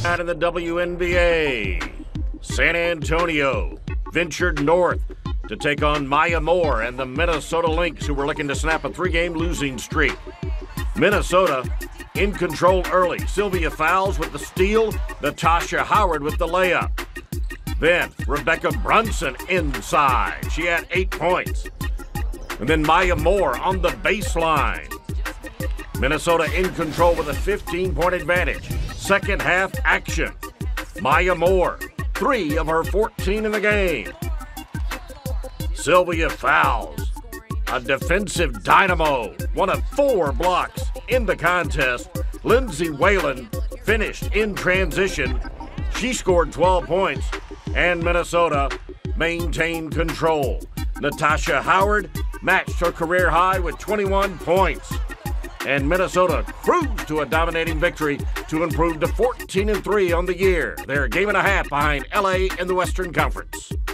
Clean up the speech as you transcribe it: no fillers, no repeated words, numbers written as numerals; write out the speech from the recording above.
Out in the WNBA, San Antonio ventured north to take on Maya Moore and the Minnesota Lynx, who were looking to snap a 3-game losing streak. Minnesota in control early. Sylvia Fowles with the steal, Natasha Howard with the layup. Then Rebecca Brunson inside. She had 8 points. And then Maya Moore on the baseline. Minnesota in control with a 15-point advantage. Second half action. Maya Moore, 3 of her 14 in the game. Sylvia Fowles, a defensive dynamo, one of 4 blocks in the contest. Lindsay Whalen finished in transition. She scored 12 points, and Minnesota maintained control. Natasha Howard matched her career high with 21 points. And Minnesota cruised to a dominating victory to improve to 14-3 on the year. They're a game and a half behind LA in the Western Conference.